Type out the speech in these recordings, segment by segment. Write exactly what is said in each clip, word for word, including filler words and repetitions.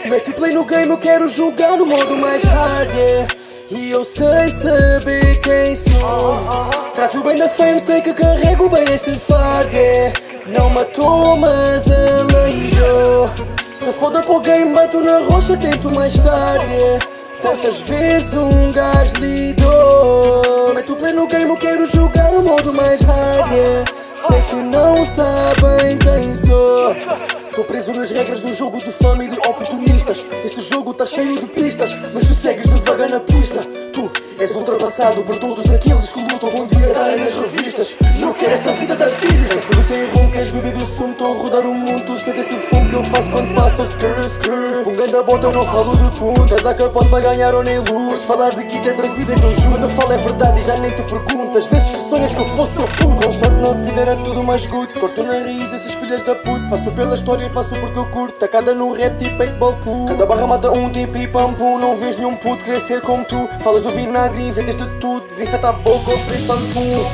Mete play no game, eu quero jogar no modo mais hard, yeah. E eu sei saber quem sou. Trato bem da fame, sei que carrego bem esse fardo, yeah. Não matou, mas aleijou. Se foda para o game, bato na rocha, tento mais tarde, yeah. Tantas vezes um gás lidou. Meto play no game, eu quero jogar no modo mais hard, yeah. Sei que não sabem quem sou. Tô preso nas regras de um jogo de fama e de oportunistas. Esse jogo tá cheio de pistas, mas se segues devagar na pista, tu és ultrapassado por todos aqueles que lutam bom dia darem nas revistas. Não quero essa vida de artista. Quando sem rumo, queres beber do sumo, tô a rodar o mundo. Tu sente esse fumo que eu faço quando passo, tô skrr, skrr. Tipo um ganda bota, eu não falo de punta. Dá capote para ganhar ou nem luz. Falar de guita é tranquilo, então juro. Quando eu falo é verdade e já nem te pergunto. Às vezes que sonhas que eu fosse teu puto. Com sorte na vida era tudo mais good. Corto na raiz esses filhas da puta. Faço pela história, faço porque eu curto. Tacada no rap tipo paintball pool. Cada barra mata um tipo e pam pum. Não vês nenhum puto querer ser como tu. Falas do vinagre, inventas de tudo. Desinfeta a boca, oferece tampum.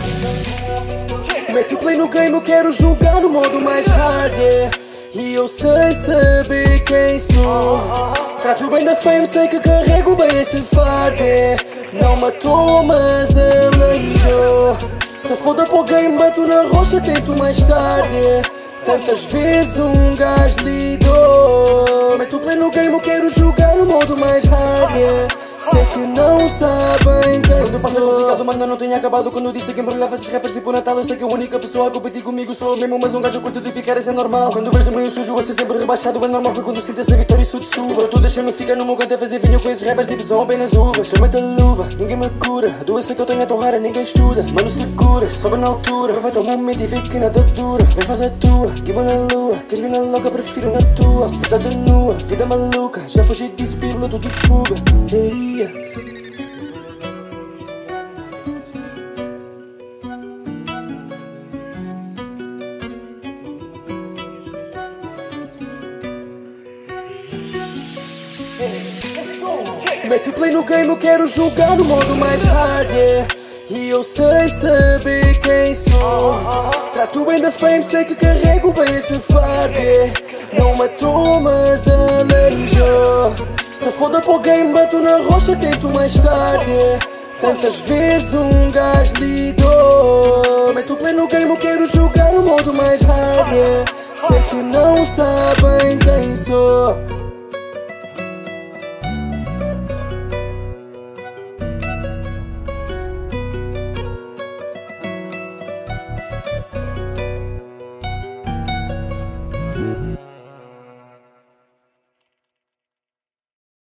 Mete play no game, eu quero jogar no modo mais hard, yeah. E eu sei saber quem sou. Trato bem da fame, sei que carrego bem esse fardo, yeah. Não matou, mas aleijou. Se foda para o game, bato na rocha, tento mais tarde, yeah. Tantas vezes um gás lidou. Meto play no game, eu quero jogar no modo mais hard, yeah. Sei que não sabem quem quando passa sou. Complicado, mano, não tenho acabado. Quando eu disse que embrulhava esses rappers tipo Natal. Eu sei que a única pessoa a competir comigo sou eu mesmo. Mas um gajo curto de picar, isso é normal. Quando vês de meio sujo a ser sempre rebaixado, é normal que quando sintas a vitória isso te suba. Tu deixa-me ficar no meu canto a fazer vinho com esses rappers tipo são apenas uvas. Também a luva, ninguém me cura. A doença que eu tenho é tão rara, ninguém estuda. Mano, segura, sobe na altura. Aproveita o momento e vê que nada dura. Vem faz a tua, guiba na lua. Queres vir na louca, prefiro na tua. Vida nua, vida maluca. Já fugi disso, piloto de fuga, yeah. Mete play no game, eu quero jogar no modo mais hard, yeah. E eu sei saber quem sou. Trato bem da fame, sei que carrego bem esse fardo, yeah. Não matou, mas aleijou. Se foda para o game, bato na rocha, tento mais tarde, yeah. Tantas vezes um gás lidou. Meto play no game, eu quero jogar no modo mais hard, yeah. Sei que não sabem quem sou.